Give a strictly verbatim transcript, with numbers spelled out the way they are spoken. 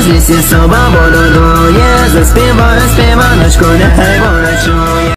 в лісі сова володує, заспіває співаночку, нехай вона чує.